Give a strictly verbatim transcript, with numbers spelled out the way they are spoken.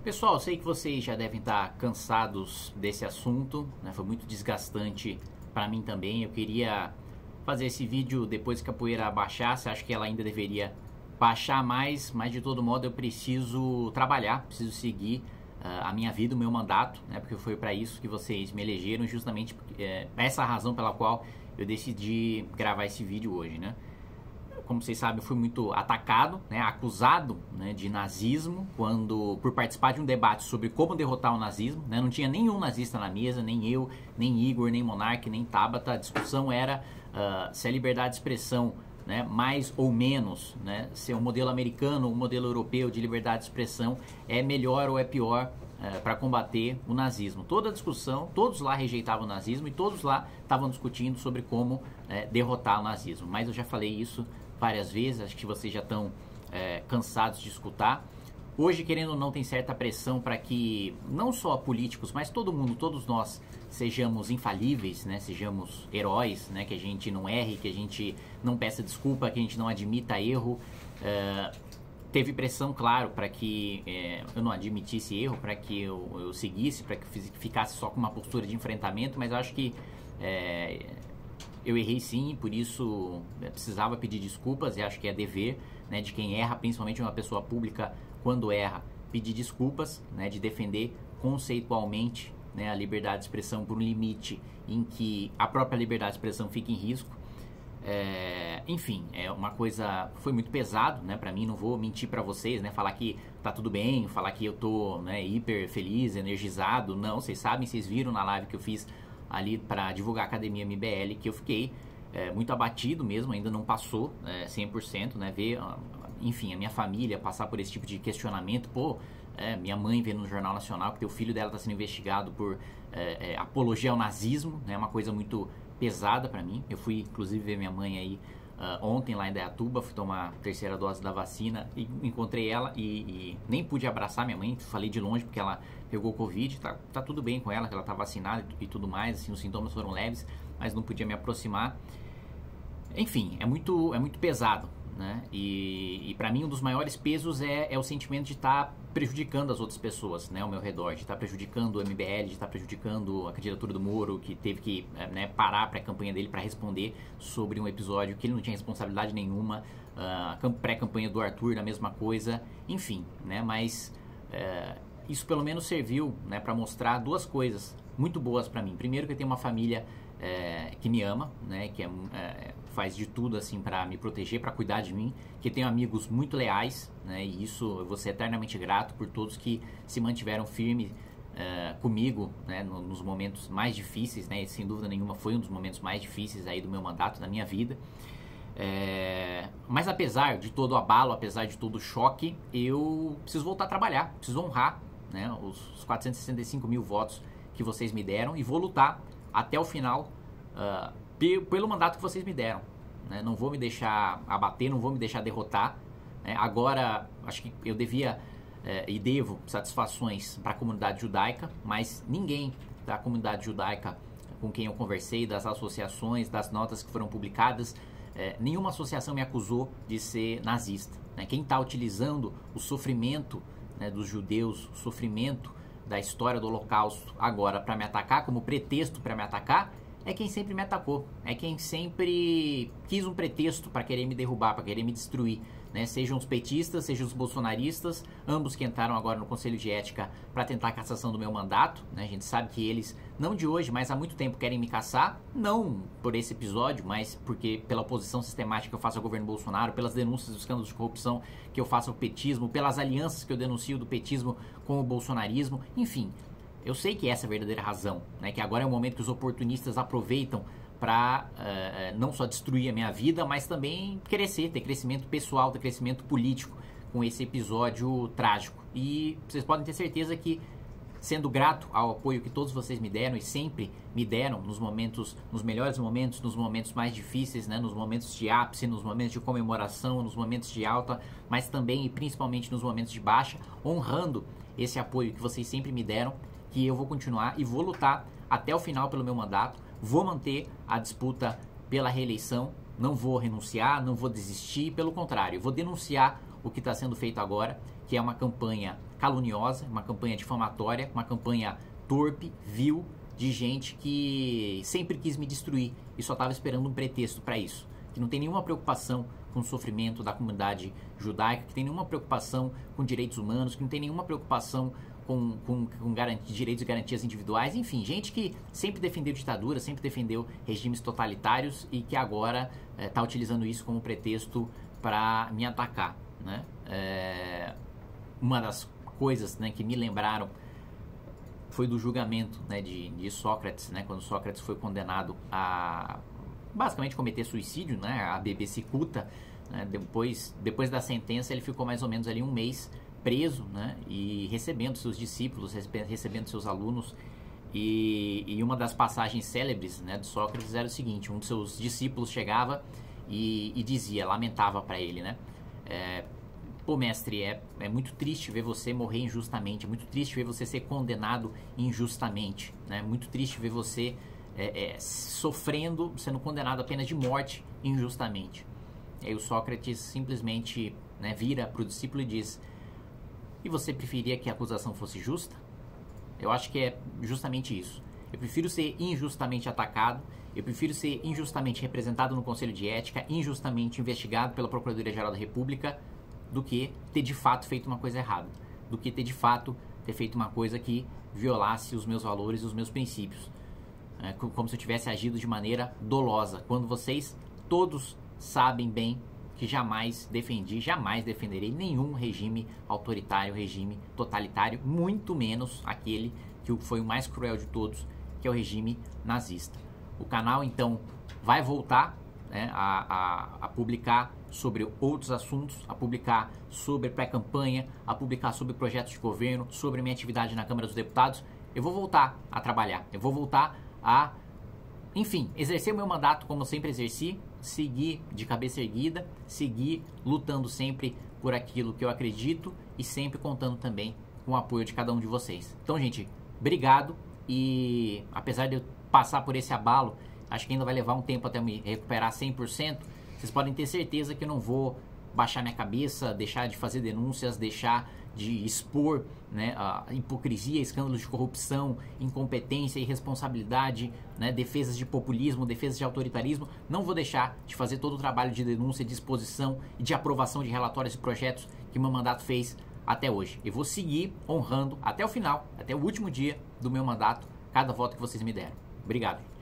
Pessoal, eu sei que vocês já devem estar cansados desse assunto, né? Foi muito desgastante para mim também. Eu queria fazer esse vídeo depois que a poeira baixasse. Acho que ela ainda deveria baixar mais, mas de todo modo eu preciso trabalhar, preciso seguir uh, a minha vida, o meu mandato, né? Porque foi para isso que vocês me elegeram, justamente é, essa a razão pela qual eu decidi gravar esse vídeo hoje, né? Como vocês sabem, eu fui muito atacado, né, acusado, né, de nazismo quando por participar de um debate sobre como derrotar o nazismo, né, não tinha nenhum nazista na mesa, nem eu, nem Igor, nem Monark, nem Tabata. A discussão era uh, se a liberdade de expressão, né, mais ou menos, né, se o modelo americano ou o modelo europeu de liberdade de expressão é melhor ou é pior uh, para combater o nazismo. Toda a discussão, todos lá rejeitavam o nazismo e todos lá estavam discutindo sobre como uh, derrotar o nazismo. Mas eu já falei isso várias vezes, acho que vocês já estão é, cansados de escutar. Hoje, querendo ou não, tem certa pressão para que não só políticos, mas todo mundo, todos nós, sejamos infalíveis, né? Sejamos heróis, né? Que a gente não erre, que a gente não peça desculpa, que a gente não admita erro. É, teve pressão, claro, para que é, eu não admitisse erro, para que eu, eu seguisse, para que eu ficasse só com uma postura de enfrentamento, mas eu acho que é, eu errei sim, por isso eu precisava pedir desculpas e acho que é dever, né, de quem erra, principalmente uma pessoa pública, quando erra, pedir desculpas, né, de defender conceitualmente, né, a liberdade de expressão por um limite em que a própria liberdade de expressão fica em risco. É, enfim, é uma coisa, foi muito pesado, né, para mim, não vou mentir para vocês, né, falar que tá tudo bem, falar que eu tô, né, hiper feliz, energizado. Não, vocês sabem, vocês viram na live que eu fiz ali para divulgar a Academia M B L, que eu fiquei é, muito abatido mesmo, ainda não passou é, cem por cento, né, ver, enfim, a minha família passar por esse tipo de questionamento. Pô, é, minha mãe vê no Jornal Nacional que o filho dela está sendo investigado por é, é, apologia ao nazismo, né, uma coisa muito pesada para mim. Eu fui, inclusive, ver minha mãe aí uh, ontem lá em Dayatuba, fui tomar a terceira dose da vacina e encontrei ela e, e nem pude abraçar minha mãe, falei de longe porque ela pegou Covid, tá, tá tudo bem com ela, que ela tá vacinada e, e tudo mais, assim, os sintomas foram leves, mas não podia me aproximar. Enfim, é muito, é muito pesado, né? E, e para mim um dos maiores pesos é, é o sentimento de estar tá prejudicando as outras pessoas, né, ao meu redor, de estar tá prejudicando o M B L, de estar tá prejudicando a candidatura do Moro, que teve que, né, parar a pré-campanha dele para responder sobre um episódio que ele não tinha responsabilidade nenhuma, a uh, pré-campanha do Arthur, a mesma coisa, enfim, né, mas uh, isso pelo menos serviu, né, para mostrar duas coisas muito boas para mim. Primeiro, que eu tenho uma família é, que me ama, né, que é, é, faz de tudo assim para me proteger, para cuidar de mim, que tenho amigos muito leais, né, e isso eu vou ser eternamente grato por todos que se mantiveram firmes é, comigo, né, nos momentos mais difíceis, né, e sem dúvida nenhuma foi um dos momentos mais difíceis aí do meu mandato, da minha vida. É, mas apesar de todo o abalo, apesar de todo o choque, eu preciso voltar a trabalhar, preciso honrar, né, os quatrocentos e sessenta e cinco mil votos que vocês me deram e vou lutar até o final uh, pelo mandato que vocês me deram, né? Não vou me deixar abater, não vou me deixar derrotar, né? Agora, acho que eu devia uh, e devo satisfações para a comunidade judaica, mas ninguém da comunidade judaica com quem eu conversei, das associações, das notas que foram publicadas, uh, nenhuma associação me acusou de ser nazista, né? Quem está utilizando o sofrimento, né, dos judeus, o sofrimento da história do Holocausto agora para me atacar, como pretexto para me atacar, é quem sempre me atacou, é quem sempre quis um pretexto para querer me derrubar, para querer me destruir, né? Sejam os petistas, sejam os bolsonaristas, ambos que entraram agora no Conselho de Ética para tentar a cassação do meu mandato, né? A gente sabe que eles, não de hoje, mas há muito tempo querem me cassar, não por esse episódio, mas porque pela oposição sistemática que eu faço ao governo Bolsonaro, pelas denúncias dos escândalos de corrupção que eu faço ao petismo, pelas alianças que eu denuncio do petismo com o bolsonarismo, enfim. Eu sei que essa é a verdadeira razão, né? Que agora é o momento que os oportunistas aproveitam para uh, não só destruir a minha vida, mas também crescer, ter crescimento pessoal, ter crescimento político com esse episódio trágico. E vocês podem ter certeza que, sendo grato ao apoio que todos vocês me deram e sempre me deram nos momentos, nos melhores momentos, nos momentos mais difíceis, né, nos momentos de ápice, nos momentos de comemoração, nos momentos de alta, mas também e principalmente nos momentos de baixa, honrando esse apoio que vocês sempre me deram, que eu vou continuar e vou lutar até o final pelo meu mandato, vou manter a disputa pela reeleição, não vou renunciar, não vou desistir, pelo contrário, vou denunciar o que está sendo feito agora que é uma campanha caluniosa, uma campanha difamatória, uma campanha torpe, vil, de gente que sempre quis me destruir e só estava esperando um pretexto para isso, que não tem nenhuma preocupação com o sofrimento da comunidade judaica, que tem nenhuma preocupação com direitos humanos, que não tem nenhuma preocupação com, com, com garantia, direitos e garantias individuais, enfim, gente que sempre defendeu ditadura, sempre defendeu regimes totalitários e que agora está é, utilizando isso como pretexto para me atacar, né? É, uma das coisas, né, que me lembraram foi do julgamento, né, de, de Sócrates, né, quando Sócrates foi condenado a basicamente cometer suicídio, né, a beber cicuta, né, depois, depois da sentença ele ficou mais ou menos ali um mês preso, né, e recebendo seus discípulos, recebendo seus alunos, e, e uma das passagens célebres, né, de Sócrates era o seguinte: um de seus discípulos chegava e, e dizia, lamentava para ele, né, é, pô, mestre, é, é muito triste ver você morrer injustamente, é muito triste ver você ser condenado injustamente, né? Muito triste ver você é, é, sofrendo, sendo condenado apenas de morte injustamente. E aí o Sócrates simplesmente, né, vira para o discípulo e diz: e você preferia que a acusação fosse justa? Eu acho que é justamente isso. Eu prefiro ser injustamente atacado, eu prefiro ser injustamente representado no Conselho de Ética, injustamente investigado pela Procuradoria-Geral da República, do que ter de fato feito uma coisa errada, do que ter de fato ter feito uma coisa que violasse os meus valores e os meus princípios, é, como se eu tivesse agido de maneira dolosa, quando vocês todos sabem bem que jamais defendi, jamais defenderei nenhum regime autoritário, regime totalitário, muito menos aquele que foi o mais cruel de todos, que é o regime nazista. O canal então vai voltar, né, a, a, a publicar sobre outros assuntos, a publicar sobre pré-campanha, a publicar sobre projetos de governo, sobre minha atividade na Câmara dos Deputados. Eu vou voltar a trabalhar, eu vou voltar a, enfim, exercer o meu mandato como eu sempre exerci, seguir de cabeça erguida, seguir lutando sempre por aquilo que eu acredito e sempre contando também com o apoio de cada um de vocês. Então, gente, obrigado, e apesar de eu passar por esse abalo, acho que ainda vai levar um tempo até me recuperar cem por cento. Vocês podem ter certeza que eu não vou baixar minha cabeça, deixar de fazer denúncias, deixar de expor, né, a hipocrisia, escândalos de corrupção, incompetência, irresponsabilidade, né, defesas de populismo, defesas de autoritarismo. Não vou deixar de fazer todo o trabalho de denúncia, de exposição e de aprovação de relatórios e projetos que meu mandato fez até hoje. Eu vou seguir honrando até o final, até o último dia do meu mandato, cada voto que vocês me deram. Obrigado.